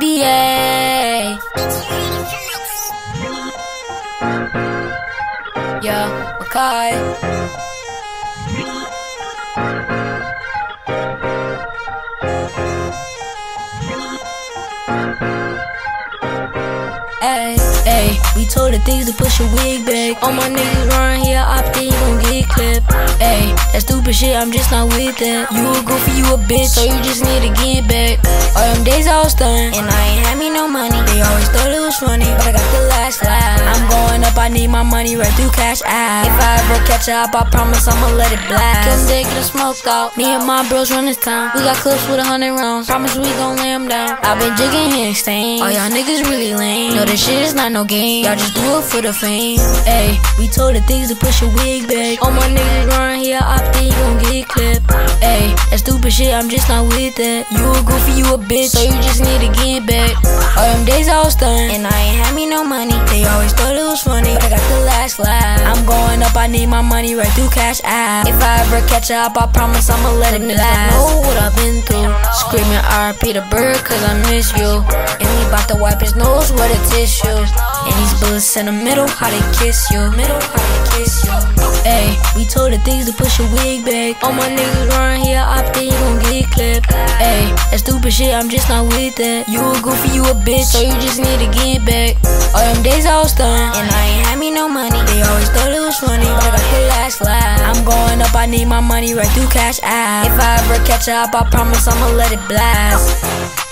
NBA. Yeah, Makai. Ayy, we told the things to push your wig back. All my niggas run here, opted, you gon' get clipped. Ayy, that stupid shit, I'm just not with that. You a goofy, you a bitch, so you just need to get back. All them days I was stunned, and I ain't had me no money. They always thought it was funny, but I got the last laugh. I'm going up, I need my money right through Cash App. If I ever catch up, I promise I'ma let it blast. Kill they get smoked out. Me and my bros run this town. We got clips with 100 rounds. Promise we gon' lay them down. I been jigging here stains. All y'all niggas really lame. No, this shit is not no game. Y'all just do it for the fame. Ayy, we told the things to push your wig back. All my niggas run here, opted, you gon' get clipped. Ayy, that stupid shit, I'm just not with that. You a goofy, you a bitch, so you just need to get back. All them days I was stunned, and I ain't had me no money. They always thought it was funny, but I got the last laugh. I'm going up, I need my money right through Cash App. If I ever catch up, I promise I'ma let it blast. Know what I've been through. Screaming RP the bird, cause I miss you. And he bout to wipe his nose with a tissue. And these bullets in the middle, how they kiss you. Ayy, we told the things to push your wig back. All my niggas run here, opted, you gon' get clipped. Ayy, that stupid shit, I'm just not with that. You a goofy, you a bitch, so you just need to get back. All them days I was stunned, and I ain't had me no money. They always thought it was funny, but I got the last laugh. I'm going up, I need my money right through Cash App. If I ever catch up, I promise I'ma let it blast.